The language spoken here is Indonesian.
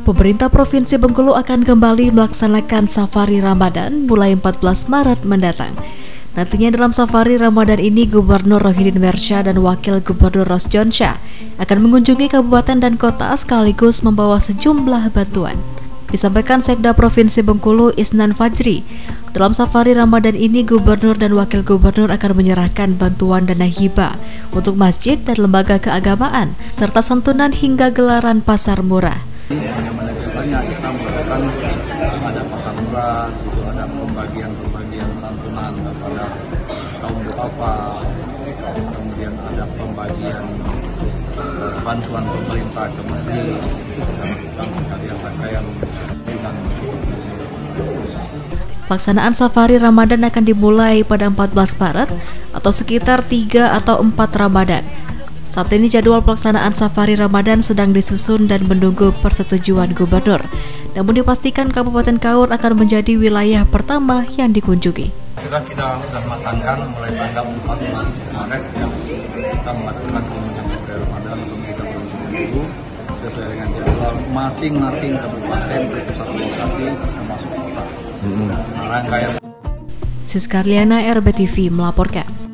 Pemerintah Provinsi Bengkulu akan kembali melaksanakan safari Ramadan mulai 14 Maret mendatang. Nantinya dalam safari Ramadan ini, Gubernur Rohidin Mersya dan Wakil Gubernur Rosjon Syah akan mengunjungi kabupaten dan kota sekaligus membawa sejumlah bantuan. Disampaikan Sekda Provinsi Bengkulu Isnan Fajri, dalam safari Ramadan ini Gubernur dan Wakil Gubernur akan menyerahkan bantuan dana hibah untuk masjid dan lembaga keagamaan, serta santunan hingga gelaran pasar murah. Bagaimana biasanya kita melakukan ada pasar murah, juga ada pembagian santunan kepada kaum duafa, kemudian ada pembagian bantuan pemerintah ke masjid, dan sekalian pakaian dengan. Pelaksanaan safari Ramadan akan dimulai pada 14 Maret atau sekitar 3 atau 4 Ramadan. Saat ini jadwal pelaksanaan safari Ramadan sedang disusun dan menunggu persetujuan gubernur. Namun dipastikan Kabupaten Kaur akan menjadi wilayah pertama yang dikunjungi. Kita sudah matangkan mulai tanggal 14 Maret ya, kita melakukan kunjungan safari Ramadan untuk kita dulu sesuai dengan jadwal masing-masing kabupaten ke pusat lokasi termasuk kota. Rangkaian. Siska Liana, RBTV melaporkan.